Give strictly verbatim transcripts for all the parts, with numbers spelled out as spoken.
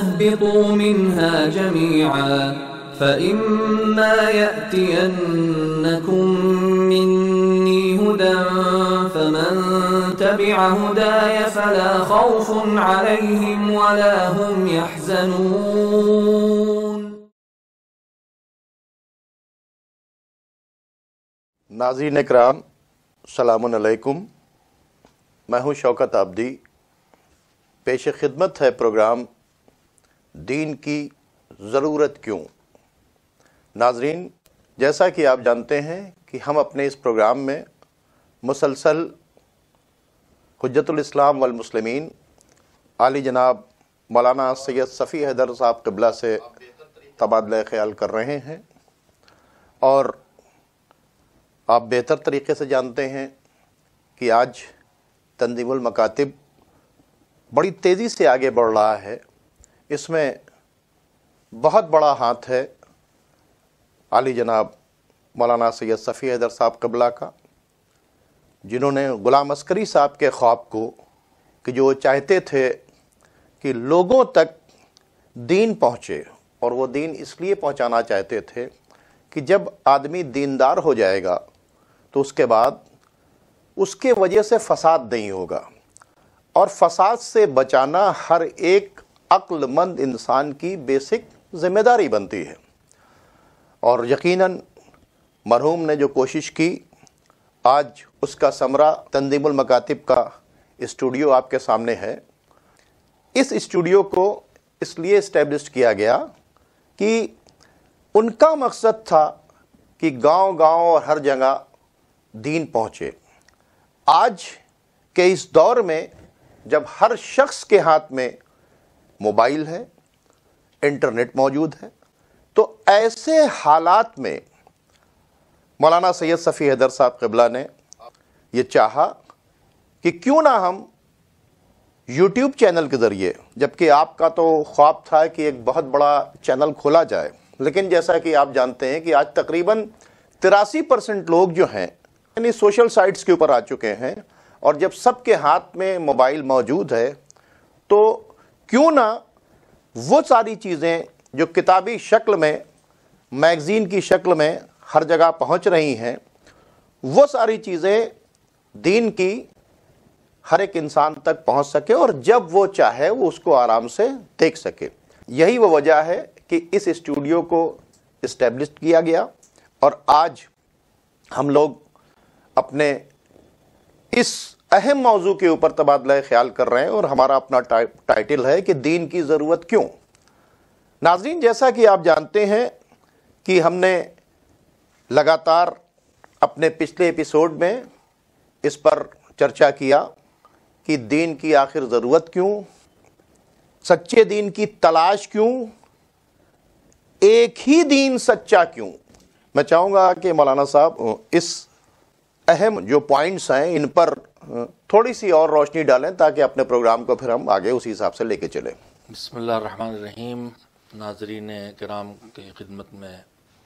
اهبطوا منها جميعا فإما يأتينكم مني هدى فمن تبع هداي فلا خوف عليهم ولا هم يحزنون۔ ناظرین اکرام، السلام علیکم، میں ہوں شوکت عابدی۔ پیش خدمت ہے پروگرام دین کی ضرورت کیوں۔ ناظرین، جیسا کہ آپ جانتے ہیں کہ ہم اپنے اس پروگرام میں مسلسل حجت الاسلام والمسلمین عالی جناب مولانا سید صفی حیدر صاحب قبلہ سے تبادلہ خیال کر رہے ہیں، اور آپ بہتر طریقے سے جانتے ہیں کہ آج تنظیم المکاتب بڑی تیزی سے آگے بڑھ رہا ہے۔ اس میں بہت بڑا ہاتھ ہے عالی جناب مولانا سید صفی حیدر صاحب قبلہ کا، جنہوں نے غلام عسکری صاحب کے خواب کو، کہ جو چاہتے تھے کہ لوگوں تک دین پہنچے، اور وہ دین اس لیے پہنچانا چاہتے تھے کہ جب آدمی دیندار ہو جائے گا تو اس کے بعد اس کے وجہ سے فساد نہیں ہوگا، اور فساد سے بچانا ہر ایک عقل مند انسان کی بیسک ذمہ داری بنتی ہے۔ اور یقیناً مرحوم نے جو کوشش کی، آج اس کا ثمرہ تنظیم المکاتب کا اسٹوڈیو آپ کے سامنے ہے۔ اس اسٹوڈیو کو اس لیے اسٹیبلش کیا گیا کہ ان کا مقصد تھا کہ گاؤں گاؤں اور ہر جگہ دین پہنچے۔ آج کے اس دور میں جب ہر شخص کے ہاتھ میں موبائل ہے، انٹرنیٹ موجود ہے، تو ایسے حالات میں مولانا سید صفی حیدر صاحب قبلہ نے یہ چاہا کہ کیوں نہ ہم یوٹیوب چینل کے ذریعے، جبکہ آپ کا تو خواب تھا کہ ایک بہت بڑا چینل کھولا جائے، لیکن جیسا کہ آپ جانتے ہیں کہ آج تقریباً تراسی پرسنٹ لوگ جو ہیں یعنی سوشل سائٹس کے اوپر آ چکے ہیں، اور جب سب کے ہاتھ میں موبائل موجود ہے تو کیوں نہ وہ ساری چیزیں جو کتابی شکل میں، میگزین کی شکل میں ہر جگہ پہنچ رہی ہیں، وہ ساری چیزیں دین کی ہر ایک انسان تک پہنچ سکے، اور جب وہ چاہے وہ اس کو آرام سے دیکھ سکے۔ یہی وہ وجہ ہے کہ اس اسٹوڈیو کو اسٹیبلش کیا گیا، اور آج ہم لوگ اپنے اس اہم موضوع کے اوپر تبادلہ خیال کر رہے ہیں، اور ہمارا اپنا ٹائٹل ہے کہ دین کی ضرورت کیوں۔ ناظرین، جیسا کہ آپ جانتے ہیں کہ ہم نے لگاتار اپنے پچھلے ایپیسوڈ میں اس پر چرچا کیا کہ دین کی آخر ضرورت کیوں، سچے دین کی تلاش کیوں، ایک ہی دین سچا کیوں۔ میں چاہوں گا کہ مولانا صاحب اس اہم جو پوائنٹس ہیں ان پر تھوڑی سی اور روشنی ڈالیں تاکہ اپنے پروگرام کو پھر ہم آگے اسی حساب سے لے کے چلیں۔ بسم اللہ الرحمن الرحیم۔ ناظرین کرام کی خدمت میں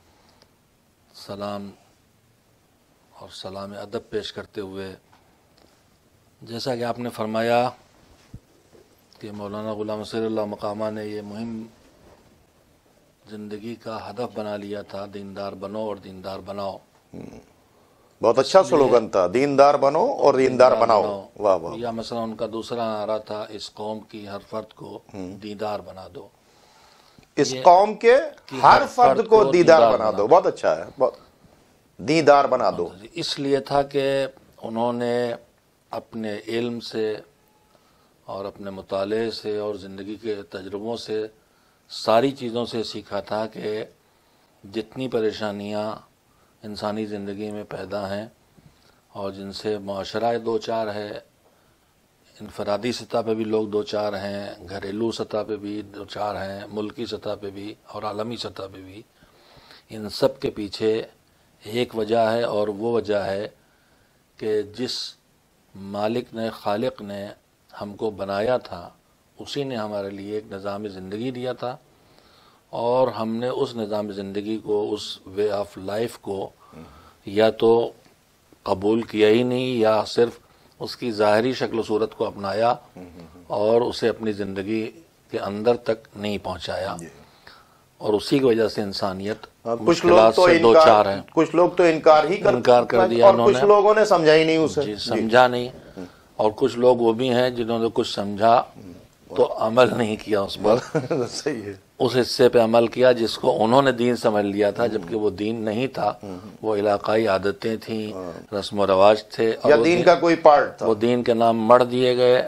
سلام اور سلام ادب پیش کرتے ہوئے، جیسا کہ آپ نے فرمایا کہ مولانا غلام نصیر اللہ مقامہ نے یہ مہم زندگی کا ہدف بنا لیا تھا، دیندار بنو اور دیندار بناؤ۔ بہت اچھا سلوگن تھا، دیندار بنو اور دیندار بناؤ۔ واہ واہ۔ یا مثلا ان کا دوسرا نعرہ تھا، اس قوم کی ہر فرد کو دیندار بنا دو، اس قوم کے ہر فرد کو دیدار بنا دو۔ بہت اچھا ہے، بہت دیدار بنا دو۔ اس لیے تھا کہ انہوں نے اپنے علم سے اور اپنے مطالعے سے اور زندگی کے تجربوں سے ساری چیزوں سے سیکھا تھا کہ جتنی پریشانیاں انسانی زندگی میں پیدا ہیں اور جن سے معاشرہ دو چار ہے، انفرادی سطح پہ بھی لوگ دو چار ہیں، گھریلو سطح پہ بھی دو چار ہیں، ملکی سطح پہ بھی اور عالمی سطح پہ بھی، ان سب کے پیچھے ایک وجہ ہے، اور وہ وجہ ہے کہ جس مالک نے، خالق نے ہم کو بنایا تھا، اسی نے ہمارے لیے ایک نظام زندگی دیا تھا، اور ہم نے اس نظام زندگی کو، اس وے آف لائف کو یا تو قبول کیا ہی نہیں، یا صرف اس کی ظاہری شکل و صورت کو اپنایا اور اسے اپنی زندگی کے اندر تک نہیں پہنچایا، اور اسی کی وجہ سے انسانیت کچھ لوگ مشکلات تو سے دو چار ہیں۔ کچھ لوگ تو انکار ہی کر انکار کر دیا اور انہوں کچھ نے، لوگوں نے سمجھا ہی نہیں اسے، جی سمجھا نہیں، اور کچھ لوگ وہ بھی ہیں جنہوں نے کچھ سمجھا تو عمل نہیں کیا اس پر، صحیح ہے، اس حصے پہ عمل کیا جس کو انہوں نے دین سمجھ لیا تھا، جبکہ وہ دین نہیں تھا، وہ علاقائی عادتیں تھیں، رسم و رواج تھے، یا اور دین کا کوئی پارٹ تھا۔ وہ دین کے نام مڑ دیے گئے۔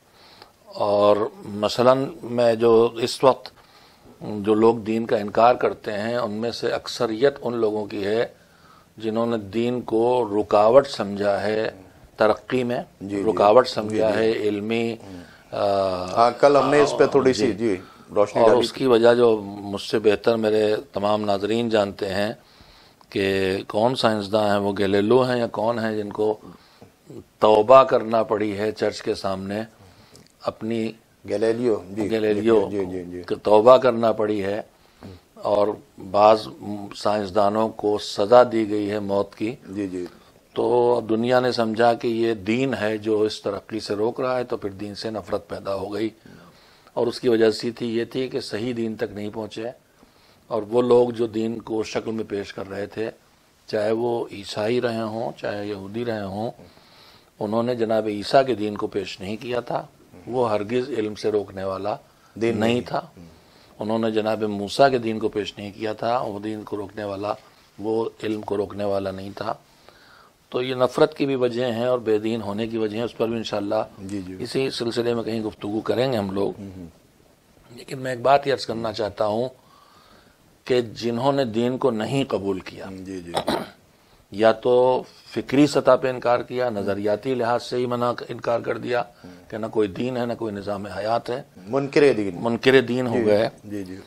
اور مثلاً میں جو اس وقت جو لوگ دین کا انکار کرتے ہیں ان میں سے اکثریت ان لوگوں کی ہے جنہوں نے دین کو رکاوٹ سمجھا ہے ترقی میں، رکاوٹ سمجھا ہے علمی، ہاں کل ہم نے اس پہ تھوڑی سی جی روشنی اور ڈالی اس کی وجہ جو مجھ سے بہتر میرے تمام ناظرین جانتے ہیں کہ کون سائنسداں ہیں، وہ گیلیلو ہیں یا کون ہیں جن کو توبہ کرنا پڑی ہے چرچ کے سامنے، اپنی گیلیلیو جی گیلیلیو جی جی جی کہ توبہ کرنا پڑی ہے، اور بعض سائنسدانوں کو سزا دی گئی ہے موت کی۔ جی جی تو دنیا نے سمجھا کہ یہ دین ہے جو اس ترقی سے روک رہا ہے، تو پھر دین سے نفرت پیدا ہو گئی، اور اس کی وجہ سے تھی یہ تھی کہ صحیح دین تک نہیں پہنچے، اور وہ لوگ جو دین کو شکل میں پیش کر رہے تھے، چاہے وہ عیسائی رہے ہوں چاہے یہودی رہے ہوں، انہوں نے جناب عیسیٰ کے دین کو پیش نہیں کیا تھا، وہ ہرگز علم سے روکنے والا دین نہیں تھا۔ انہوں نے جناب موسیٰ کے دین کو پیش نہیں کیا تھا، وہ دین کو روکنے والا، وہ علم کو روکنے والا نہیں تھا۔ تو یہ نفرت کی بھی وجہ ہیں اور بے دین ہونے کی وجہ ہیں، اس پر بھی انشاءاللہ جی جی اسی سلسلے میں کہیں گفتگو کریں گے ہم لوگ۔ لیکن میں ایک بات یہ عرض کرنا چاہتا ہوں کہ جنہوں نے دین کو نہیں قبول کیا، جی جی یا تو فکری سطح پہ انکار کیا، نظریاتی لحاظ سے ہی منع انکار کر دیا کہ نہ کوئی دین ہے نہ کوئی نظام حیات ہے، منکر دین منکر دین ہو گئے، جی جی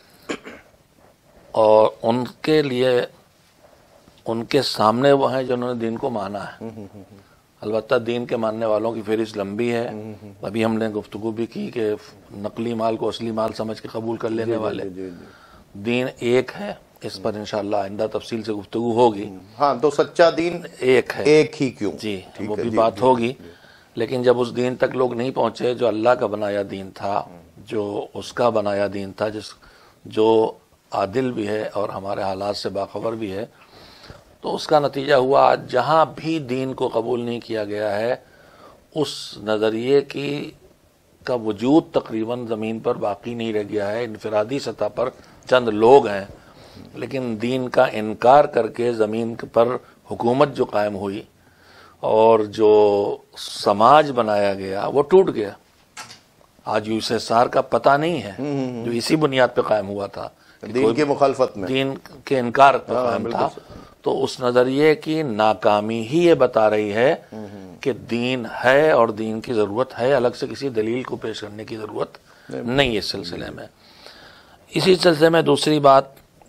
اور ان کے لیے ان کے سامنے وہ ہیں جنہوں نے دین کو مانا ہے۔ البتہ دین کے ماننے والوں کی فہرست لمبی ہے، ابھی ہم نے گفتگو بھی کی کہ نقلی مال کو اصلی مال سمجھ کے قبول کر لینے والے، جی جی دین ایک ہے، اس پر انشاءاللہ آئندہ تفصیل سے گفتگو ہوگی۔ ہاں تو سچا دین ایک ہے، ایک ہی کیوں؟ جی وہ بھی بات ہوگی، لیکن جب اس دین تک لوگ نہیں پہنچے جو اللہ کا بنایا دین تھا، جو اس کا بنایا دین تھا، جس جو عادل بھی ہے اور ہمارے حالات سے باخبر بھی ہے، تو اس کا نتیجہ ہوا جہاں بھی دین کو قبول نہیں کیا گیا ہے اس نظریے کی کا وجود تقریباً زمین پر باقی نہیں رہ گیا ہے۔ انفرادی سطح پر چند لوگ ہیں، لیکن دین کا انکار کر کے زمین پر حکومت جو قائم ہوئی اور جو سماج بنایا گیا وہ ٹوٹ گیا۔ آج یو ایس ایس آر کا پتہ نہیں ہے، جو اسی بنیاد پہ قائم ہوا تھا، دین کی مخالفت میں، دین کے انکار پہ قائم تھا۔ تو اس نظریے کی ناکامی ہی یہ بتا رہی ہے کہ دین ہے اور دین کی ضرورت ہے، الگ سے کسی دلیل کو پیش کرنے کی ضرورت نہیں اس سلسلے میں۔ اسی سلسلے میں دوسری بات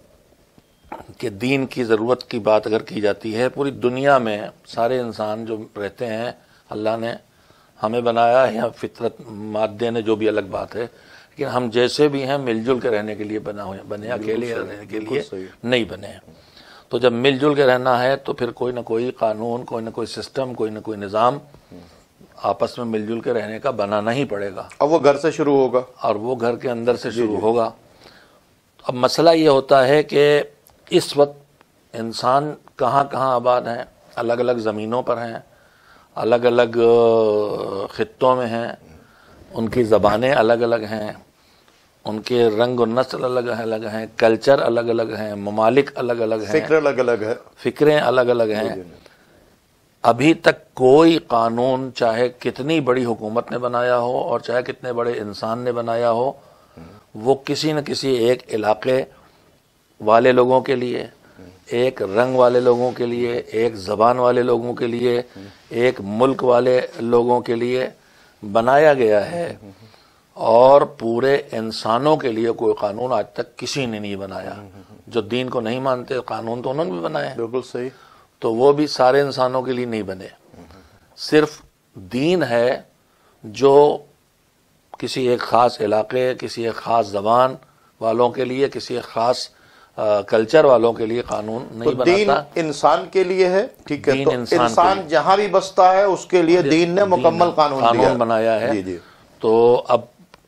کہ دین کی ضرورت کی بات اگر کی جاتی ہے، پوری دنیا میں سارے انسان جو رہتے ہیں، اللہ نے ہمیں بنایا ہے یا فطرت مادے نے، جو بھی الگ بات ہے، لیکن ہم جیسے بھی ہیں مل جل کے رہنے کے لیے بنا ہوئے بنے، اکیلے رہنے کے لیے نہیں بنے ہیں۔ تو جب مل جل کے رہنا ہے تو پھر کوئی نہ کوئی قانون، کوئی نہ کوئی سسٹم، کوئی نہ کوئی نظام آپس میں مل جل کے رہنے کا بنانا ہی پڑے گا، اب وہ گھر سے شروع ہوگا، اور وہ گھر کے اندر سے شروع ہوگا۔ اب مسئلہ یہ ہوتا ہے کہ اس وقت انسان کہاں کہاں آباد ہیں، الگ الگ زمینوں پر ہیں، الگ الگ خطوں میں ہیں، ان کی زبانیں الگ الگ ہیں، ان کے رنگ و نسل الگ الگ ہیں، کلچر الگ الگ ہیں، ممالک الگ الگ ہیں، فکر الگ الگ ہے، فکریں الگ الگ ہیں۔ ابھی تک کوئی قانون چاہے کتنی بڑی حکومت نے بنایا ہو اور چاہے کتنے بڑے انسان نے بنایا ہو، وہ کسی نہ کسی ایک علاقے والے لوگوں کے لیے، ایک رنگ والے لوگوں کے لیے، ایک زبان والے لوگوں کے لیے، ایک ملک والے لوگوں کے لیے بنایا گیا ہے، اور پورے انسانوں کے لیے کوئی قانون آج تک کسی نے نہیں بنایا۔ جو دین کو نہیں مانتے قانون تو انہوں نے بھی بنایا، بالکل صحیح، تو وہ بھی سارے انسانوں کے لیے نہیں بنے۔ صرف دین ہے جو کسی ایک خاص علاقے، کسی ایک خاص زبان والوں کے لیے، کسی ایک خاص کلچر والوں کے لیے قانون نہیں تو دین بناتا۔ انسان کے لیے ہے، ٹھیک ہے، دین تو انسان کے انسان لیے۔ جہاں بھی بستا ہے اس کے لیے دین نے مکمل قانون دیا قانون بنایا ہے۔ جی جی تو اب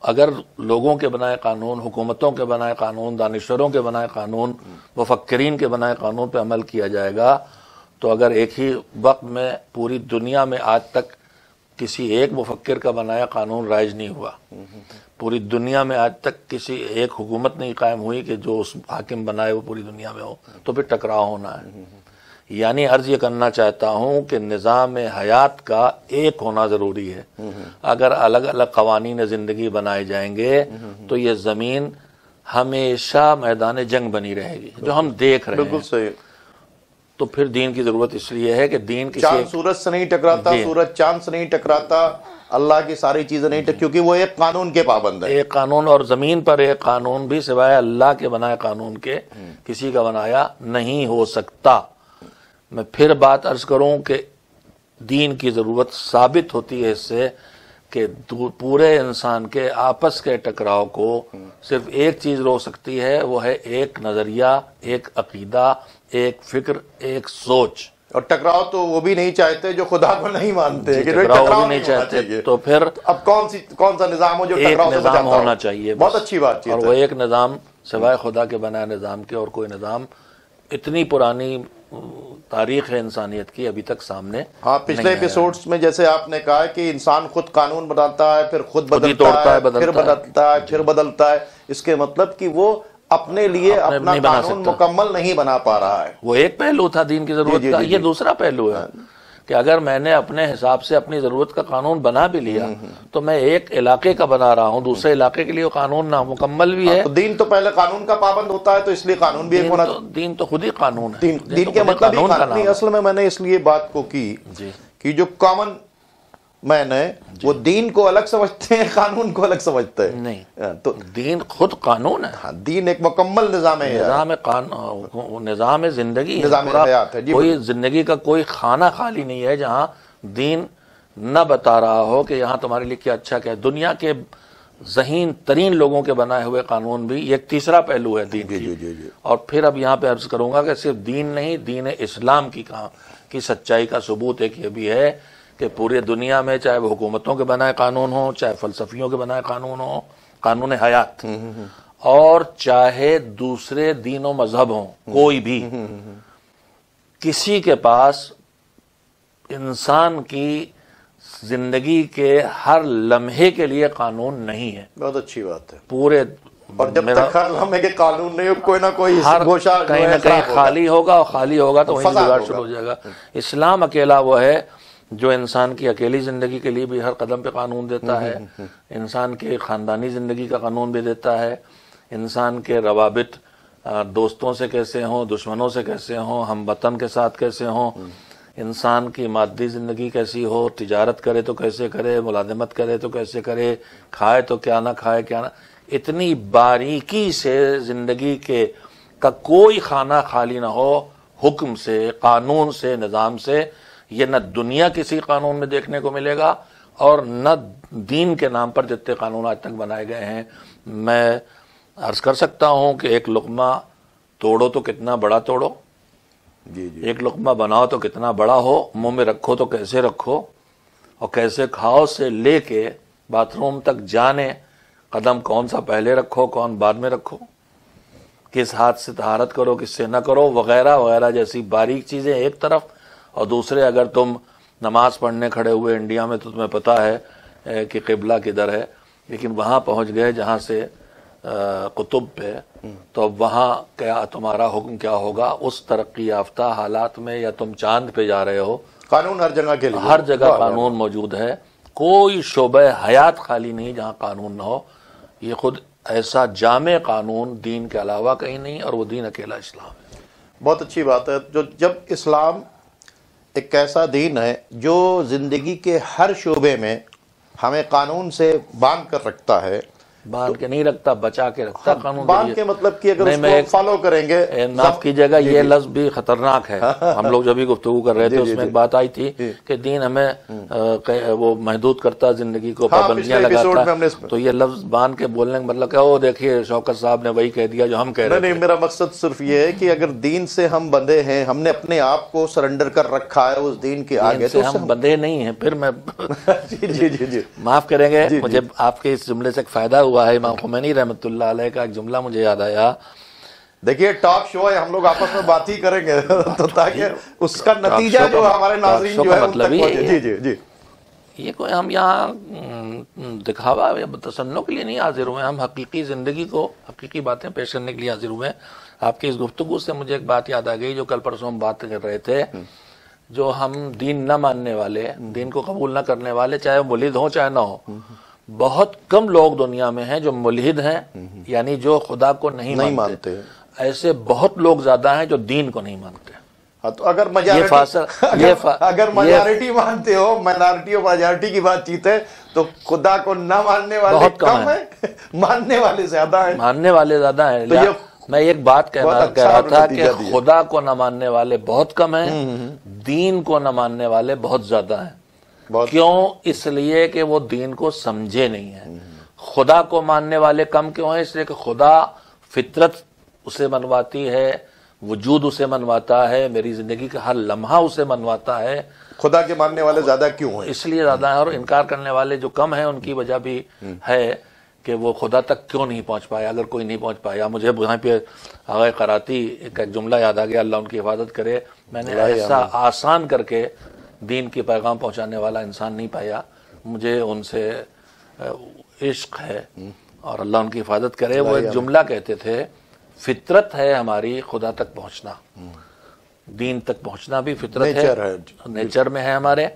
اگر لوگوں کے بنائے قانون، حکومتوں کے بنائے قانون، دانشوروں کے بنائے قانون، مفکرین کے بنائے قانون پہ عمل کیا جائے گا تو اگر ایک ہی وقت میں پوری دنیا میں آج تک کسی ایک مفکر کا بنایا قانون رائج نہیں ہوا، پوری دنیا میں آج تک کسی ایک حکومت نہیں قائم ہوئی کہ جو اس حاکم بنائے وہ پوری دنیا میں ہو، تو پھر ٹکراؤ ہونا ہے۔ یعنی عرض یہ کرنا چاہتا ہوں کہ نظام حیات کا ایک ہونا ضروری ہے۔ اگر الگ الگ قوانین زندگی بنائے جائیں گے تو یہ زمین ہمیشہ میدان جنگ بنی رہے گی، جو ہم دیکھ رہے ہیں۔ بالکل صحیح۔ تو پھر دین کی ضرورت اس لیے ہے کہ دین کسی چاند سورج سے نہیں ٹکراتا، سورج چاند سے نہیں ٹکراتا، اللہ کی ساری چیزیں نہیں ٹک، کیونکہ وہ ایک قانون کے پابند ہے۔ ایک قانون، اور زمین پر ایک قانون بھی سوائے اللہ کے بنائے قانون کے کسی کا بنایا نہیں ہو سکتا۔ میں پھر بات عرض کروں کہ دین کی ضرورت ثابت ہوتی ہے اس سے کہ پورے انسان کے آپس کے ٹکراؤ کو صرف ایک چیز روک سکتی ہے، وہ ہے ایک نظریہ، ایک عقیدہ، ایک فکر، ایک سوچ۔ اور ٹکراؤ تو وہ بھی نہیں چاہتے جو خدا کو نہیں مانتے، کہ ٹکراؤ بھی نہیں چاہتے، تو پھر اب کون سی کون سا نظام ہو جو ایک ٹکراؤ سے بچاتا نظام ہو؟ ہونا چاہیے، بہت اچھی بات اور ہے۔ وہ ایک نظام سوائے خدا کے بنائے نظام کے اور کوئی نظام اتنی پرانی تاریخ ہے انسانیت کی ابھی تک سامنے ہاں، پچھلے ایپیسوڈز میں جیسے آپ نے کہا کہ انسان خود قانون بناتا ہے، پھر خود بدلتا ہے، پھر بدلتا ہے، پھر بدلتا ہے، اس کے مطلب کہ وہ اپنے لیے اپنا قانون مکمل نہیں بنا پا رہا ہے۔ وہ ایک پہلو تھا دین کی ضرورت کا، یہ دوسرا پہلو ہے کہ اگر میں نے اپنے حساب سے اپنی ضرورت کا قانون بنا بھی لیا تو میں ایک علاقے کا بنا رہا ہوں، دوسرے علاقے کے لیے وہ قانون نامکمل بھی ہے۔ تو دین تو پہلے قانون کا پابند ہوتا ہے، تو اس لیے قانون بھی ایک ہونا۔ دین تو خود ہی قانون ہے، دین کے مطلب ہی قانون۔ اصل میں میں نے اس لیے بات کو کی کہ جو کامن مین ہے وہ دین کو الگ سمجھتے ہیں، قانون کو الگ سمجھتے ہیں۔ نہیں، تو دین خود قانون ہے، دین ایک مکمل نظام ہے، نظام نظام زندگی، نظام حیات ہے۔ کوئی زندگی کا کوئی خانہ خالی نہیں ہے جہاں دین نہ بتا رہا ہو کہ یہاں تمہارے لیے کیا اچھا کیا ہے۔ دنیا کے ذہین ترین لوگوں کے بنائے ہوئے قانون بھی ایک تیسرا پہلو ہے دین کی۔ اور پھر اب یہاں پہ عرض کروں گا کہ صرف دین نہیں، دین اسلام کی کہاں کی سچائی کا ثبوت ایک یہ بھی ہے کہ پورے دنیا میں چاہے وہ حکومتوں کے بنائے قانون ہوں، چاہے فلسفیوں کے بنائے قانون ہوں، قانون حیات، اور چاہے دوسرے دین و مذہب ہوں، کوئی بھی، کسی کے پاس انسان کی زندگی کے ہر لمحے کے لیے قانون نہیں ہے۔ بہت اچھی بات ہے۔ پورے اور جب تک ہر لمحے کے قانون نہیں ہو، کوئی نہ کوئی گوشہ کہیں نہ کہیں خالی ہوگا، اور خالی ہوگا تو وہیں بگاڑ شروع ہو جائے گا۔ اسلام اکیلا وہ ہے جو انسان کی اکیلی زندگی کے لیے بھی ہر قدم پہ قانون دیتا ہے، انسان کے خاندانی زندگی کا قانون بھی دیتا ہے، انسان کے روابط دوستوں سے کیسے ہوں، دشمنوں سے کیسے ہوں، ہم وطن کے ساتھ کیسے ہوں، انسان کی مادی زندگی کیسی ہو، تجارت کرے تو کیسے کرے، ملازمت کرے تو کیسے کرے، کھائے تو کیا نہ کھائے کیا نہ، اتنی باریکی سے زندگی کے کا کوئی خانہ خالی نہ ہو، حکم سے، قانون سے، نظام سے۔ یہ نہ دنیا کسی قانون میں دیکھنے کو ملے گا، اور نہ دین کے نام پر جتنے قانون آج تک بنائے گئے ہیں۔ میں عرض کر سکتا ہوں کہ ایک لقمہ توڑو تو کتنا بڑا توڑو، جی جی ایک لقمہ بناؤ تو کتنا بڑا ہو، منہ میں رکھو تو کیسے رکھو، اور کیسے کھاؤ سے لے کے باتھ روم تک جانے، قدم کون سا پہلے رکھو، کون بعد میں رکھو، کس ہاتھ سے طہارت کرو، کس سے نہ کرو، وغیرہ وغیرہ جیسی باریک چیزیں ایک طرف، اور دوسرے اگر تم نماز پڑھنے کھڑے ہوئے انڈیا میں تو تمہیں پتہ ہے کہ قبلہ کدھر ہے، لیکن وہاں پہنچ گئے جہاں سے قطب پہ، تو اب وہاں کیا تمہارا حکم کیا ہوگا اس ترقی یافتہ حالات میں، یا تم چاند پہ جا رہے ہو۔ قانون ہر جگہ کے لیے، ہر جگہ قانون موجود ہے، کوئی شعبہ حیات خالی نہیں جہاں قانون نہ ہو۔ یہ خود ایسا جامع قانون دین کے علاوہ کہیں نہیں، اور وہ دین اکیلا اسلام ہے۔ بہت اچھی بات ہے۔ جو جب اسلام ایک ایسا دین ہے جو زندگی کے ہر شعبے میں ہمیں قانون سے باندھ کر رکھتا ہے، باندھ کے نہیں رکھتا، بچا کے رکھتا قانون۔ باندھ کے مطلب کہ اگر اس کو فالو کریں گے، معاف کیجیے گا یہ لفظ بھی خطرناک ہے۔ ہم لوگ جب بھی گفتگو کر رہے تھے اس میں ایک بات آئی تھی کہ دین ہمیں وہ محدود کرتا، زندگی کو پابندیاں لگاتا، تو یہ لفظ باندھ کے بولنے کا مطلب کہ وہ دیکھیے شوکت صاحب نے وہی کہہ دیا جو ہم کہہ رہے تھے۔ نہیں، میرا مقصد صرف یہ ہے کہ اگر دین سے ہم بندھے ہیں، ہم نے اپنے آپ کو سرنڈر کر رکھا ہے اس دین کے آگے، تو ہم بندھے نہیں ہیں۔ پھر میں جی جی جی جی معاف کریں گے، مجھے آپ کے اس جملے سے ایک فائدہ ہوا ہے۔ امام خمینی رحمۃ اللہ علیہ کا ایک جملہ مجھے یاد آیا۔ دیکھیے ٹاک شو ہے، ہم لوگ آپس میں بات ہی کریں گے تو تاکہ اس کا نتیجہ جو ہمارے ناظرین جو ہے مطلب جی جی جی یہ کوئی ہم یہاں دکھاوا یا تصنع کے لیے نہیں حاضر ہوئے، ہم حقیقی زندگی کو، حقیقی باتیں پیش کرنے کے لیے حاضر ہوئے ہیں۔ آپ کی اس گفتگو سے مجھے ایک بات یاد آ گئی جو کل پرسوں ہم بات کر رہے تھے، جو ہم دین نہ ماننے والے، دین کو قبول نہ کرنے والے، چاہے وہ ملحد ہوں چاہے نہ ہو، بہت کم لوگ دنیا میں ہیں جو ملحد ہیں، یعنی جو خدا کو نہیں مانتے۔ ایسے بہت لوگ زیادہ ہیں جو دین کو نہیں مانتے۔ تو اگر اگر میجارٹی مانتے ہو، مائنارٹی اور میجارٹی کی بات چیت ہے، تو خدا کو نہ ماننے والے کم ہیں، ماننے والے زیادہ ہیں۔ ماننے والے زیادہ ہیں۔ میں ایک بات کہہ رہا تھا کہ خدا کو نہ ماننے والے بہت کم ہیں، دین کو نہ ماننے والے بہت زیادہ ہیں۔ کیوں؟ اس لیے کہ وہ دین کو سمجھے نہیں ہیں۔ خدا کو ماننے والے کم کیوں ہیں؟ اس لیے کہ خدا فطرت اسے منواتی ہے، وجود اسے منواتا ہے، میری زندگی کا ہر لمحہ اسے منواتا ہے۔ خدا کے ماننے والے زیادہ کیوں ہیں؟ اس لیے زیادہ ہیں، اور انکار کرنے والے جو کم ہیں ان کی وجہ بھی ہے کہ وہ خدا تک کیوں نہیں پہنچ پایا۔ اگر کوئی نہیں پہنچ پایا، مجھے وہاں پہ آغا قراتی کا ایک جملہ یاد آ گیا، اللہ ان کی حفاظت کرے، میں نے ایسا آسان کر کے دین کی پیغام پہنچانے والا انسان نہیں پایا، مجھے ان سے عشق ہے اور اللہ ان کی حفاظت کرے۔ وہ ایک جملہ کہتے تھے، فطرت ہے ہماری خدا تک پہنچنا، دین تک پہنچنا بھی فطرت ہے، نیچر میں ہے ہمارے،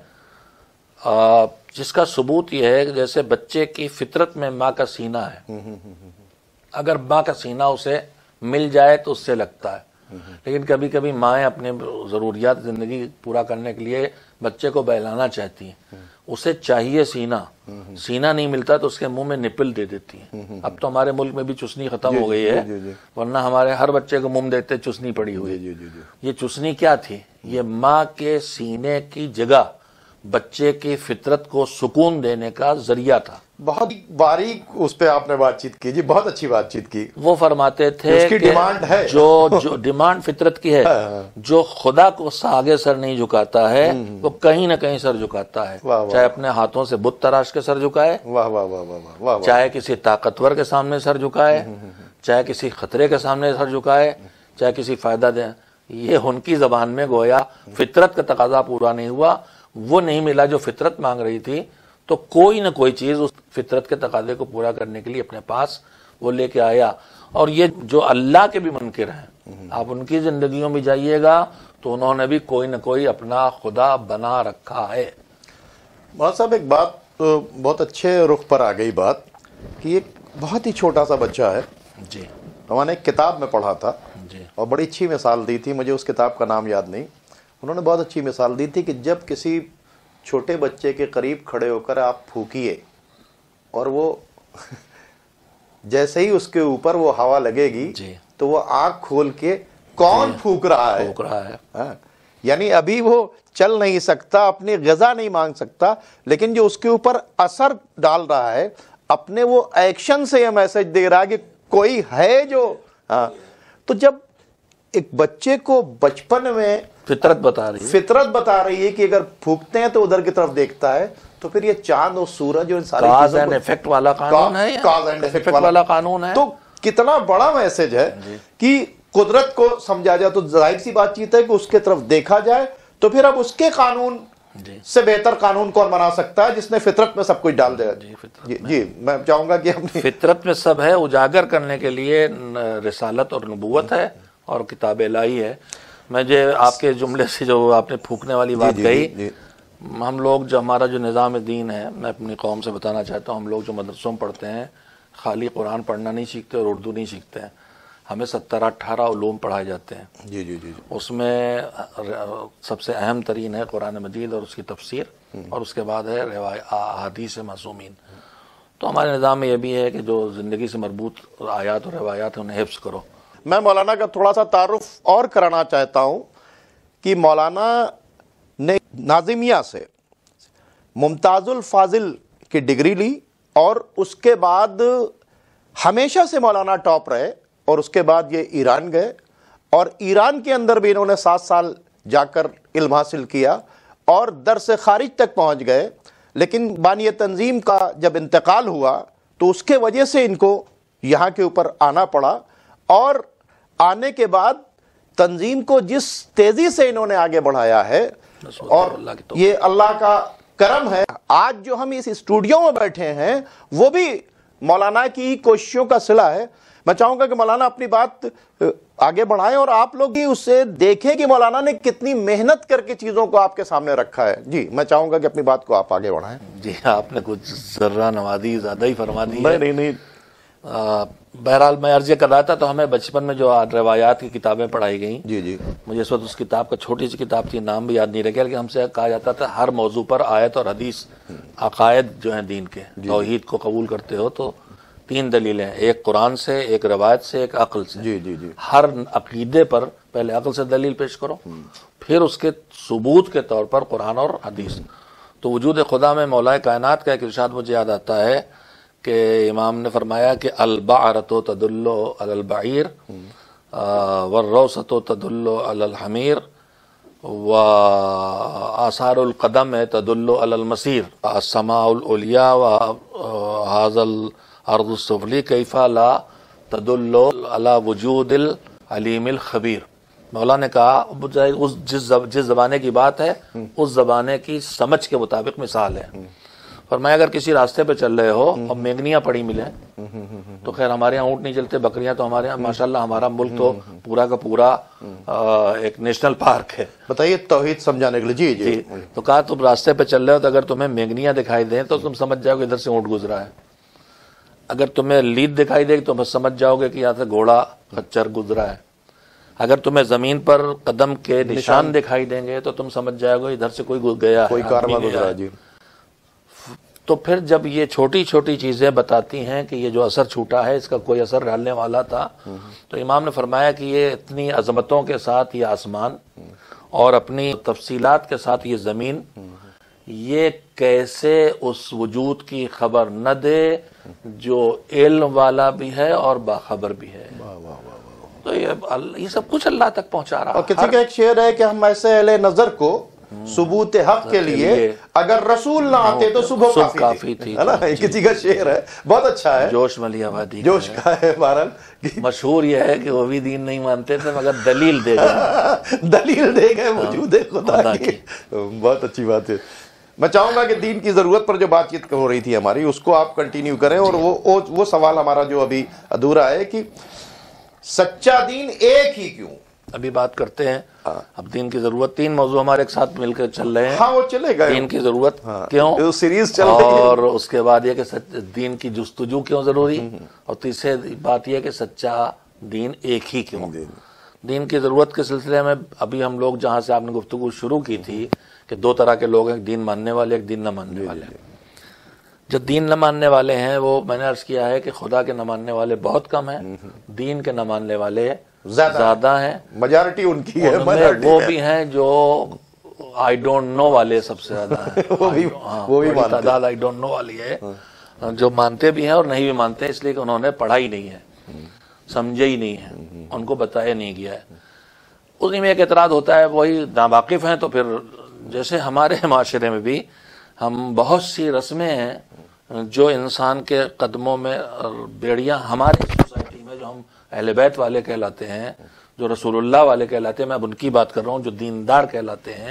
جس کا ثبوت یہ ہے کہ جیسے بچے کی فطرت میں ماں کا سینہ ہے، اگر ماں کا سینہ اسے مل جائے تو اس سے لگتا ہے، لیکن کبھی کبھی مائیں اپنے ضروریات زندگی پورا کرنے کے لیے بچے کو بہلانا چاہتی ہیں، اسے چاہیے سینہ، سینہ نہیں ملتا تو اس کے منہ میں نپل دے دیتی ہیں۔ اب تو ہمارے ملک میں بھی چسنی ختم ہو گئی ہے، ورنہ ہمارے ہر بچے کو منہ دیکھتے چسنی پڑی ہوئی۔ یہ چسنی کیا تھی؟ یہ ماں کے سینے کی جگہ بچے کی فطرت کو سکون دینے کا ذریعہ تھا۔ بہت باریک اس پہ آپ نے بات چیت کی جی، بہت اچھی بات چیت کی۔ وہ فرماتے تھے اس کی ڈیمانڈ ہے، جو جو ڈیمانڈ فطرت کی ہے، جو خدا کو آگے سر نہیں جھکاتا ہے وہ کہیں نہ کہیں سر جھکاتا ہے، چاہے اپنے ہاتھوں سے بت تراش کے سر جھکائے، واہ واہ واہ واہ واہ، چاہے کسی طاقتور کے سامنے سر جھکائے، چاہے کسی خطرے کے سامنے سر جھکائے، چاہے کسی فائدہ دیں۔ یہ ان کی زبان میں گویا فطرت کا تقاضا پورا نہیں ہوا، وہ نہیں ملا جو فطرت مانگ رہی تھی، تو کوئی نہ کوئی چیز اس فطرت کے تقاضے کو پورا کرنے کے لیے اپنے پاس وہ لے کے آیا۔ اور یہ جو اللہ کے بھی منکر ہیں، آپ ان کی زندگیوں میں جائیے گا تو انہوں نے بھی کوئی نہ کوئی اپنا خدا بنا رکھا ہے۔ مولانا صاحب ایک بات بہت اچھے رخ پر آ گئی بات کہ ایک بہت ہی چھوٹا سا بچہ ہے، جی ہم نے ایک کتاب میں پڑھا تھا جی، اور بڑی اچھی مثال دی تھی، مجھے اس کتاب کا نام یاد نہیں، انہوں نے بہت اچھی مثال دی تھی کہ جب کسی چھوٹے بچے کے قریب کھڑے ہو کر آپ پھونکیے اور وہ جیسے ہی اس کے اوپر وہ ہوا لگے گی جی، تو وہ آنکھ کھول کے کون پھونک رہا ہے، پھونک رہا ہے، یعنی ابھی وہ چل نہیں سکتا، اپنی غذا نہیں مانگ سکتا، لیکن جو اس کے اوپر اثر ڈال رہا ہے اپنے وہ ایکشن سے یہ میسج دے رہا ہے کہ کوئی ہے جو، ہاں تو جب ایک بچے کو بچپن میں فطرت بتا رہی ہے، فطرت بتا رہی ہے کہ اگر پھونکتے ہیں تو ادھر کی طرف دیکھتا ہے، تو پھر یہ چاند اور سورج اور ساری کاز اینڈ ایفیکٹ والا قانون ہے، کاز اینڈ ایفیکٹ والا قانون ہے، تو کتنا بڑا میسج ہے کہ قدرت کو سمجھا جائے تو ظاہر سی بات چیت ہے کہ اس کے طرف دیکھا جائے، تو پھر اب اس کے قانون سے بہتر قانون کون بنا سکتا ہے جس نے فطرت میں سب کچھ ڈال دیا۔ جی میں چاہوں گا کہ اپنی فطرت میں سب ہے، اجاگر کرنے کے لیے رسالت اور نبوت ہے اور کتاب الہی ہے۔ میں جو آپ کے جملے سے جو آپ نے پھونکنے والی بات کہی، ہم لوگ جو ہمارا جو نظام دین ہے، میں اپنی قوم سے بتانا چاہتا ہوں، ہم لوگ جو مدرسوں میں پڑھتے ہیں خالی قرآن پڑھنا نہیں سیکھتے اور اردو نہیں سیکھتے ہیں، ہمیں سترہ اٹھارہ علوم پڑھائے جاتے ہیں۔ جی جی جی اس میں سب سے اہم ترین ہے قرآن مجید اور اس کی تفسیر، اور اس کے بعد ہے احادیث معصومین۔ تو ہمارے نظام میں یہ بھی ہے کہ جو زندگی سے مربوط آیات اور روایات ہیں انہیں حفظ کرو. میں مولانا کا تھوڑا سا تعارف اور کرانا چاہتا ہوں کہ مولانا نے ناظمیہ سے ممتاز الفاضل کی ڈگری لی اور اس کے بعد ہمیشہ سے مولانا ٹاپ رہے اور اس کے بعد یہ ایران گئے اور ایران کے اندر بھی انہوں نے سات سال جا کر علم حاصل کیا اور درس خارج تک پہنچ گئے. لیکن بانی تنظیم کا جب انتقال ہوا تو اس کے وجہ سے ان کو یہاں کے اوپر آنا پڑا اور آنے کے بعد تنظیم کو جس تیزی سے انہوں نے آگے بڑھایا ہے اور یہ اللہ کا کرم ہے. آج جو ہم اس اسٹوڈیو میں بیٹھے ہیں وہ بھی مولانا کی کوششوں کا صلہ ہے. میں چاہوں گا کہ مولانا اپنی بات آگے بڑھائیں اور آپ لوگ بھی اسے دیکھیں کہ مولانا نے کتنی محنت کر کے چیزوں کو آپ کے سامنے رکھا ہے. جی میں چاہوں گا کہ اپنی بات کو آپ آگے بڑھائیں. جی آپ نے کچھ ذرہ نوازی زیادہ ہی فرما دی ہے. نہیں نہیں بہرحال میں عرض یہ کر رہا تھا تو ہمیں بچپن میں جو روایات کی کتابیں پڑھائی گئیں جی جی مجھے اس وقت اس کتاب کا چھوٹی سی کتاب تھی نام بھی یاد نہیں رہ گیا لیکن ہم سے کہا جاتا تھا ہر موضوع پر آیت اور حدیث عقائد جو ہیں دین کے توحید کو قبول کرتے ہو تو تین دلیلیں ایک قرآن سے ایک روایت سے ایک عقل سے. جی جی جی ہر عقیدے پر پہلے عقل سے دلیل پیش کرو پھر اس کے ثبوت کے طور پر قرآن اور حدیث. تو وجود خدا میں مولا کائنات کا ایک ارشاد مجھے یاد آتا ہے کہ امام نے فرمایا کہ البعرۃ تدل علی البعیر والروثۃ تدل علی الحمیر وآثار القدم تدل علی المسیر السماء العلیاء وهذا الارض السفلی کیف لا تدل علی وجود العلیم الخبیر. مولا نے کہا اس جس جس زمانے کی بات ہے اس زمانے کی سمجھ کے مطابق مثال ہے. فرمایا اگر کسی راستے پہ چل رہے ہو اور مینگنیاں پڑی ملیں تو خیر ہمارے یہاں اونٹ نہیں چلتے بکریاں تو ہمارے یہاں ماشاءاللہ ہمارا ملک تو پورا کا پورا ایک نیشنل پارک ہے. بتائیے توحید سمجھانے کے لیے. جی جی تو کہا تم راستے پہ چل رہے ہو تو اگر تمہیں مینگنیاں دکھائی دیں تو تم سمجھ جاؤ گے ادھر سے اونٹ گزرا ہے. اگر تمہیں لید دکھائی دے تو سمجھ جاؤ گے کہ یہاں سے گھوڑا خچر گزرا ہے. اگر تمہیں زمین پر قدم کے نشان دکھائی دیں گے تو تم سمجھ جاؤ گے ادھر سے کوئی گیا کوئی کارواں گزرا. جی تو پھر جب یہ چھوٹی چھوٹی چیزیں بتاتی ہیں کہ یہ جو اثر چھوٹا ہے اس کا کوئی اثر ڈالنے والا تھا تو امام نے فرمایا کہ یہ اتنی عظمتوں کے ساتھ یہ آسمان اور اپنی تفصیلات کے ساتھ یہ زمین یہ کیسے اس وجود کی خبر نہ دے جو علم والا بھی ہے اور باخبر بھی ہے. تو یہ سب کچھ اللہ تک پہنچا رہا. اور کسی کا ایک شعر ہے کہ ہم ایسے اہل نظر کو ثبوت حق کے لیے اگر رسول نہ آتے تو صبح کافی تھی. کسی کا شعر ہے بہت اچھا ہے. جوش ملی آبادی جوش کا ہے. بہرحال مشہور یہ ہے کہ وہ بھی دین نہیں مانتے تھے مگر دلیل دے گئے دلیل دے گئے وجود خدا کی. بہت اچھی بات ہے. میں چاہوں گا کہ دین کی ضرورت پر جو بات چیت ہو رہی تھی ہماری اس کو آپ کنٹینیو کریں اور وہ وہ سوال ہمارا جو ابھی ادھورا ہے کہ سچا دین ایک ہی کیوں. ابھی بات کرتے ہیں اب دین کی ضرورت. تین موضوع ہمارے ایک ساتھ مل کر چل رہے ہیں. ہاں وہ چلے گا. دین کی ضرورت کیوں سیریز چل رہی ہے اور اس کے بعد یہ کہ دین کی جستجو کیوں ضروری اور تیسری بات یہ کہ سچا دین ایک ہی کیوں. دین کی ضرورت کے سلسلے میں ابھی ہم لوگ جہاں سے آپ نے گفتگو شروع کی تھی کہ دو طرح کے لوگ ہیں ایک دین ماننے والے ایک دین نہ ماننے والے. جو دین نہ ماننے والے ہیں وہ میں نے عرض کیا ہے کہ خدا کے نہ ماننے والے بہت کم ہیں. دین کے نہ ماننے والے زیادہ ہیں. میجارٹی ان کی ہے. وہ بھی ہیں جو آئی ڈونٹ نو والے سب سے زیادہ ہیں. وہ بھی تعداد آئی ڈونٹ نو والی ہے جو مانتے بھی ہیں اور نہیں بھی مانتے اس لیے کہ انہوں نے پڑھا ہی نہیں ہے سمجھے ہی نہیں ہے ان کو بتایا نہیں گیا ہے. اسی میں ایک اعتراض ہوتا ہے وہی ناواقف ہیں. تو پھر جیسے ہمارے معاشرے میں بھی ہم بہت سی رسمیں ہیں جو انسان کے قدموں میں بیڑیاں ہمارے سوسائٹی میں جو ہم اہل بیت والے کہلاتے ہیں جو رسول اللہ والے کہلاتے ہیں میں اب ان کی بات کر رہا ہوں جو دیندار کہلاتے ہیں.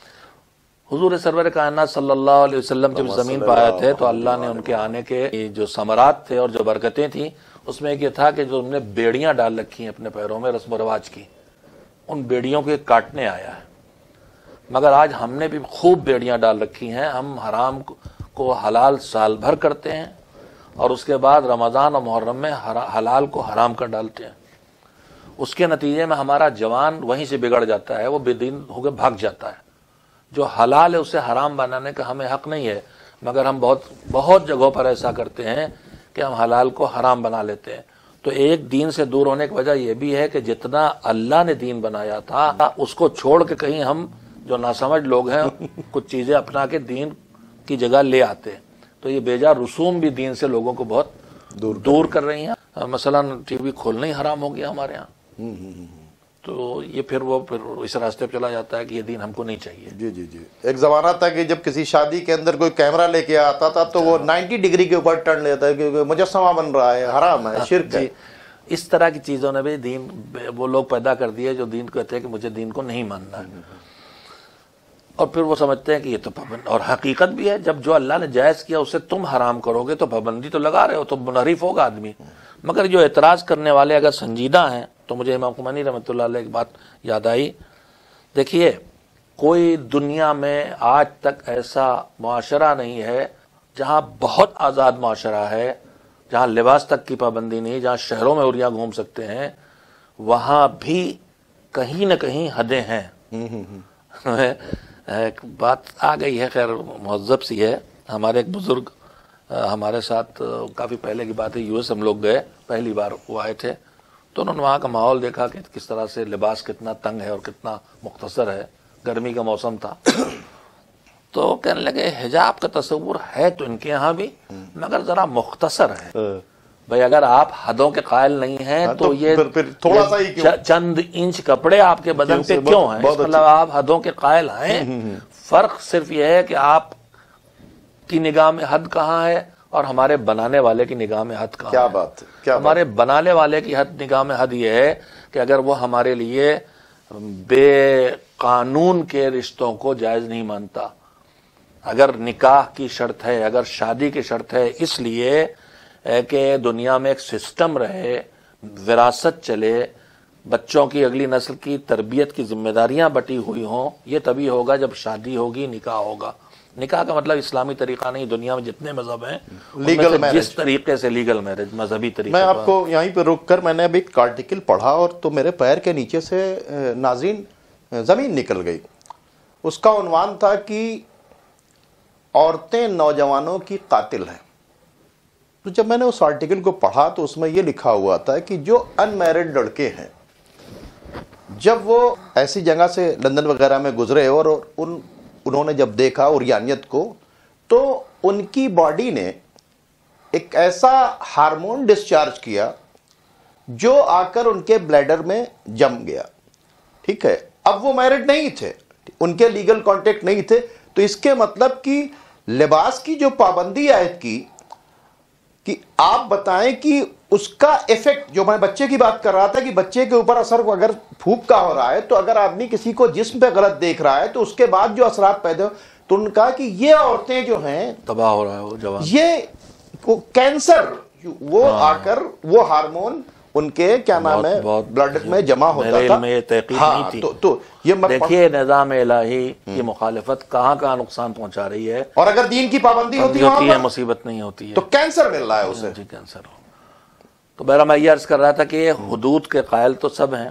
حضور سرور کائنات صلی اللہ علیہ وسلم جب زمین پہ آئے تھے تو اللہ نے ان کے آنے کے جو ثمرات تھے اور جو برکتیں تھیں اس میں ایک یہ تھا کہ جو انہوں نے بیڑیاں ڈال رکھی ہیں اپنے پیروں میں رسم و رواج کی ان بیڑیوں کو کاٹنے آیا ہے. مگر آج ہم نے بھی خوب بیڑیاں ڈال رکھی ہیں. ہم حرام کو حلال سال بھر کرتے ہیں اور اس کے بعد رمضان اور محرم میں حلال کو حرام کر ڈالتے ہیں. اس کے نتیجے میں ہمارا جوان وہیں سے بگڑ جاتا ہے وہ بے دین ہو کے بھاگ جاتا ہے. جو حلال ہے اسے حرام بنانے کا ہمیں حق نہیں ہے. مگر ہم بہت بہت جگہوں پر ایسا کرتے ہیں کہ ہم حلال کو حرام بنا لیتے ہیں. تو ایک دین سے دور ہونے کی وجہ یہ بھی ہے کہ جتنا اللہ نے دین بنایا تھا اس کو چھوڑ کے کہیں ہم جو ناسمجھ لوگ ہیں کچھ چیزیں اپنا کے دین کی جگہ لے آتے ہیں. تو یہ بیجا رسوم بھی دین سے لوگوں کو بہت دور دور کر رہی ہیں. مثلا ٹی وی کھولنا ہی حرام ہو گیا ہمارے یہاں. تو یہ پھر وہ پھر اس راستے پہ چلا جاتا ہے کہ یہ دین ہم کو نہیں چاہیے. جی جی جی ایک زمانہ تھا کہ جب کسی شادی کے اندر کوئی کیمرہ لے کے آتا تھا تو وہ نائنٹی ڈگری کے اوپر ٹرن لیتا ہے کہ مجسمہ بن رہا ہے، حرام ہے، شرک ہے. اس طرح کی چیزوں نے بھی دین وہ لوگ پیدا کر دیے جو دین کہتے ہیں کہ مجھے دین کو نہیں ماننا ہے، اور پھر وہ سمجھتے ہیں کہ یہ تو پابند. اور حقیقت بھی ہے جب جو اللہ نے جائز کیا اسے تم حرام کرو گے تو پابندی تو لگا رہے ہو، تو منحرف ہوگا آدمی. مگر جو اعتراض کرنے والے اگر سنجیدہ ہیں تو مجھے امام خمینی رحمۃ اللہ علیہ کی بات یاد آئی. دیکھیے کوئی دنیا میں آج تک ایسا معاشرہ نہیں ہے جہاں بہت آزاد معاشرہ ہے، جہاں لباس تک کی پابندی نہیں، جہاں شہروں میں عریاں گھوم سکتے ہیں، وہاں بھی کہیں نہ کہیں حدیں ہیں. ایک بات آ گئی ہے، خیر مہذب سی ہے. ہمارے ایک بزرگ ہمارے ساتھ کافی پہلے کی بات ہے، یو ایس ہم لوگ گئے، پہلی بار وہ آئے تھے، تو انہوں نے وہاں کا ماحول دیکھا کہ کس طرح سے لباس کتنا تنگ ہے اور کتنا مختصر ہے. گرمی کا موسم تھا تو کہنے لگے حجاب کا تصور ہے تو ان کے یہاں بھی، مگر ذرا مختصر ہے. بھئی اگر آپ حدوں کے قائل نہیں ہیں تو یہ تھوڑا سا ہی چند انچ کپڑے آپ کے بدن پہ کیوں ہیں؟ مطلب آپ حدوں کے قائل ہیں. فرق صرف یہ ہے کہ آپ کی نگاہ میں حد کہاں ہے اور ہمارے بنانے والے کی نگاہ میں حد کہاں ہے. کیا بات ہے. ہمارے بنانے والے کی حد نگاہ میں حد یہ ہے کہ اگر وہ ہمارے لیے بے قانون کے رشتوں کو جائز نہیں مانتا، اگر نکاح کی شرط ہے، اگر شادی کی شرط ہے اس لیے کہ دنیا میں ایک سسٹم رہے، وراثت چلے، بچوں کی اگلی نسل کی تربیت کی ذمہ داریاں بٹی ہوئی ہوں، یہ تبھی ہوگا جب شادی ہوگی، نکاح ہوگا. نکاح کا مطلب اسلامی طریقہ نہیں، دنیا میں جتنے مذہب ہیں لیگل میرج، جس طریقے سے لیگل میرج مذہبی طریقے. میں آپ کو یہیں پہ رک کر میں نے ابھی ایک آرٹیکل پڑھا اور تو میرے پیر کے نیچے سے ناظرین زمین نکل گئی. اس کا عنوان تھا کہ عورتیں نوجوانوں کی قاتل ہیں. تو جب میں نے اس آرٹیکل کو پڑھا تو اس میں یہ لکھا ہوا تھا کہ جو ان میرڈ لڑکے ہیں جب وہ ایسی جگہ سے لندن وغیرہ میں گزرے اور ان انہوں نے جب دیکھا عریانیت کو تو ان کی باڈی نے ایک ایسا ہارمون ڈسچارج کیا جو آ کر ان کے بلیڈر میں جم گیا. ٹھیک ہے، اب وہ میرڈ نہیں تھے، ان کے لیگل کانٹیکٹ نہیں تھے، تو اس کے مطلب کہ لباس کی جو پابندی عائد کی کہ آپ بتائیں کہ اس کا ایفیکٹ، جو میں بچے کی بات کر رہا تھا کہ بچے کے اوپر اثر اگر پھوک کا ہو رہا ہے تو اگر آدمی کسی کو جسم پہ غلط دیکھ رہا ہے تو اس کے بعد جو اثرات پیدا ہو، تو انہوں نے کہا کہ یہ عورتیں جو ہیں تباہ ہو رہا ہے، وہ جوان یہ کینسر وہ آ کر وہ ہارمون ان کے کیا نام ہے بلڈ میں جمع ہوتا تھا. میرے علم میں یہ تحقیق نہیں تھی. تو یہ دیکھیے نظام الہی کی مخالفت کہاں کہاں نقصان پہنچا رہی ہے، اور اگر دین کی پابندی ہوتی ہے مصیبت نہیں ہوتی ہے تو کینسر مل رہا ہے اسے. جی کینسر ہو. تو بہرحال میں یہ عرض کر رہا تھا کہ یہ حدود کے قائل تو سب ہیں.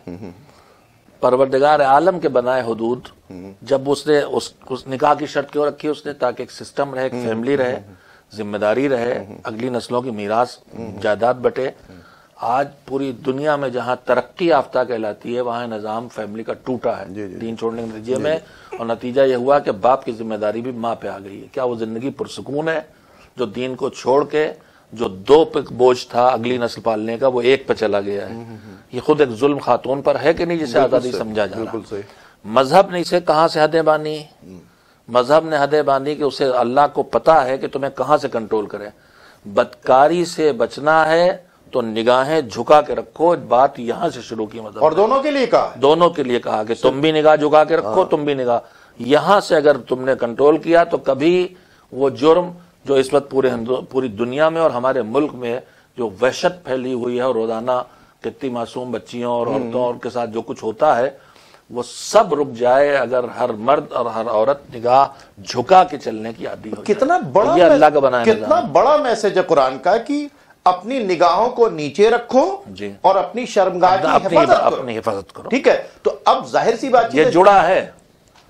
پروردگار عالم کے بنائے حدود جب اس نے اس نکاح کی شرط کیوں رکھی اس نے تاکہ ایک سسٹم رہے، ایک فیملی رہے، ذمہ داری رہے، اگلی نسلوں کی میراث جائیداد بٹے. آج پوری دنیا میں جہاں ترقی یافتہ کہلاتی ہے وہاں نظام فیملی کا ٹوٹا ہے دین چھوڑنے کے نتیجے میں، اور نتیجہ یہ ہوا کہ باپ کی ذمہ داری بھی ماں پہ آ گئی ہے. کیا وہ زندگی پرسکون ہے جو دین کو چھوڑ کے جو دو پہ بوجھ تھا اگلی نسل پالنے کا وہ ایک پہ چلا گیا ہے؟ یہ خود ایک ظلم خاتون پر ہے کہ نہیں جسے آزادی سمجھا جا رہا. مذہب نے اسے کہاں سے حدیں باندھی؟ مذہب نے حدیں باندھی کہ اسے اللہ کو پتا ہے کہ تمہیں کہاں سے کنٹرول کرے. بدکاری سے بچنا ہے تو نگاہیں جھکا کے رکھو. بات یہاں سے شروع کی مذہب، اور دونوں کے لیے کہا دونوں کے لیے کہا کہ تم بھی نگاہ جھکا کے رکھو، تم بھی نگاہ. یہاں سے اگر تم نے کنٹرول کیا تو کبھی وہ جرم جو اس وقت پورے پوری دنیا میں اور ہمارے ملک میں جو وحشت پھیلی ہوئی ہے اور روزانہ کتنی معصوم بچیوں اور عورتوں اور کے ساتھ جو کچھ ہوتا ہے وہ سب رک جائے اگر ہر مرد اور ہر عورت نگاہ جھکا کے چلنے کی عادی ہو. کتنا بڑا یہ اللہ کا بنایا کتنا بڑا میسج ہے قرآن کا کہ اپنی نگاہوں کو نیچے رکھو جی، اور اپنی شرمگاہ کی حفاظت کرو. اپنی حفاظت کرو. ٹھیک ہے، تو اب ظاہر سی بات یہ جڑا ہے.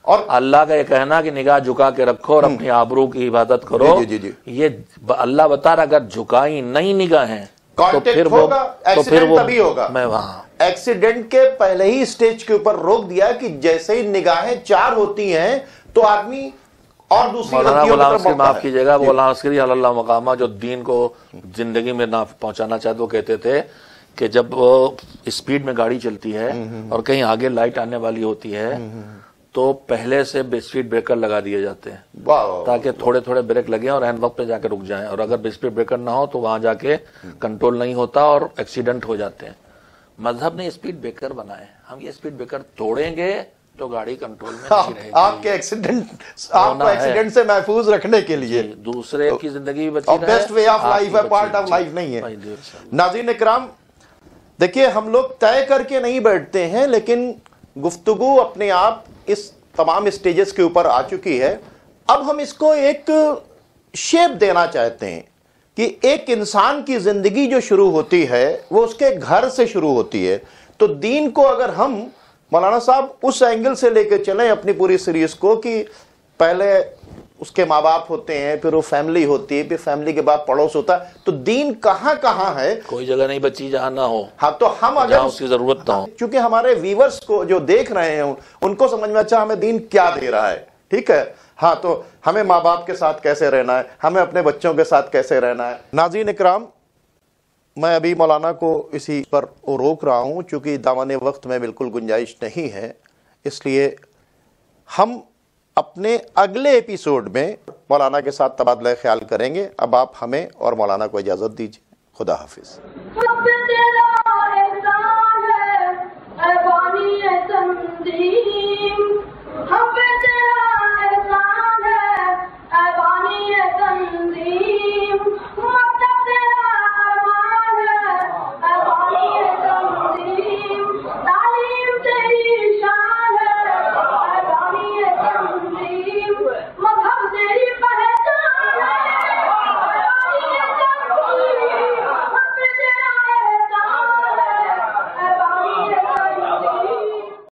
اور اللہ کا یہ کہنا کہ نگاہ جھکا کے رکھو اور اپنی آبرو کی حفاظت کرو، جی جی جی یہ اللہ بتا رہا اگر جھکائی نہیں نگاہیں تو کانٹیکٹ پھر وہ ہوگا، تو پھر ایکسیڈنٹ وہ تبھی ہوگا۔ میں وہاں ایکسیڈنٹ کے پہلے ہی سٹیج کے اوپر روک دیا کہ جیسے ہی نگاہیں چار ہوتی ہیں تو آدمی اور دوسری مولانا غلطیوں کی غلام طرف عسکری بڑھتا معاف ہے۔ کیجیے گا، مولانا عسکری علی اللہ مقامہ جو دین کو زندگی میں نہ پہنچانا چاہتے وہ کہتے تھے کہ جب وہ اسپیڈ میں گاڑی چلتی ہے اور کہیں آگے لائٹ آنے والی ہوتی ہے تو پہلے سے اسپیڈ بریکر لگا دیے جاتے ہیں واہ، تاکہ تھوڑے تھوڑے بریک لگیں اور عین وقت پہ جا کے رک جائیں، اور اگر اسپیڈ بریکر نہ ہو تو وہاں جا کے کنٹرول نہیں ہوتا اور ایکسیڈنٹ ہو جاتے ہیں۔ مذہب نے اسپیڈ بریکر بنائے، ہم یہ اسپیڈ بریکر توڑیں گے تو گاڑی کنٹرول میں نہیں رہے گی۔ آپ کے ایکسیڈنٹ آپ کو ایکسیڈنٹ سے محفوظ رکھنے کے لیے دوسرے کی زندگی بچی اور رہے، بیسٹ وے آف آپ لائف کی ہے، بچی پارٹ آف رہے۔ لائف نہیں ہے۔ بھائی جی، انشاءاللہ۔ ناظرین اکرام، دیکھیے ہم لوگ طے کر کے نہیں بیٹھتے ہیں، لیکن گفتگو اپنے آپ اس تمام اسٹیجز کے اوپر آ چکی ہے۔ اب ہم اس کو ایک شیپ دینا چاہتے ہیں کہ ایک انسان کی زندگی جو شروع ہوتی ہے وہ اس کے گھر سے شروع ہوتی ہے، تو دین کو اگر ہم مولانا صاحب اس اینگل سے لے کے چلیں اپنی پوری سیریز کو کہ پہلے اس کے ماں باپ ہوتے ہیں، پھر وہ فیملی ہوتی ہے، پھر فیملی کے بعد پڑوس ہوتا ہے، تو دین کہاں کہاں ہے؟ کوئی جگہ نہیں بچی جہاں نہ ہو، ہاں تو ہم جہاں اگر اس کی ضرورت نہ ہو۔ چونکہ ہمارے ویورز کو جو دیکھ رہے ہیں ان کو سمجھ میں اچھا ہمیں دین کیا دے رہا ہے، ٹھیک ہے، ہاں تو ہمیں ماں باپ کے ساتھ کیسے رہنا ہے، ہمیں اپنے بچوں کے ساتھ کیسے رہنا ہے۔ ناظرین اکرام، میں ابھی مولانا کو اسی پر روک رہا ہوں چونکہ دامن وقت میں بالکل گنجائش نہیں ہے، اس لیے ہم اپنے اگلے ایپیسوڈ میں مولانا کے ساتھ تبادلہ خیال کریں گے۔ اب آپ ہمیں اور مولانا کو اجازت دیجیے، خدا حافظ۔